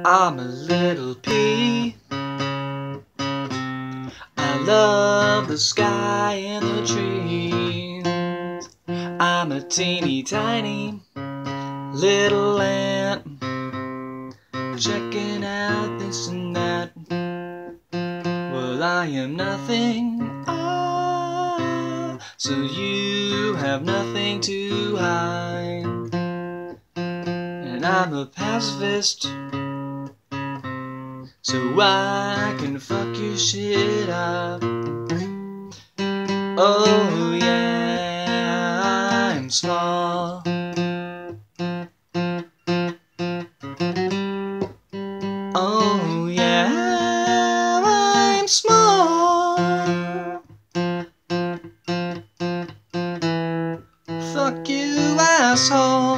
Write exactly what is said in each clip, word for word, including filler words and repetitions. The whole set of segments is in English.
I'm a little pea. I love the sky and the trees. I'm a teeny tiny little ant, checking out this and that. Well, I am nothing, ah, so you have nothing to hide. And I'm a pacifist, so I can fuck your shit up. Oh yeah, I'm small. Oh yeah, I'm small. Fuck you, asshole.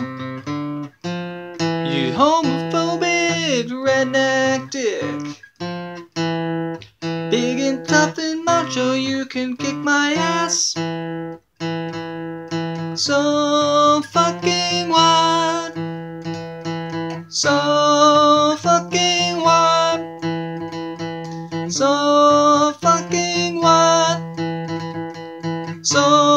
You homophobic redneck dick. Big and tough and macho, you can kick my ass. So fucking what? So fucking what? So fucking what? So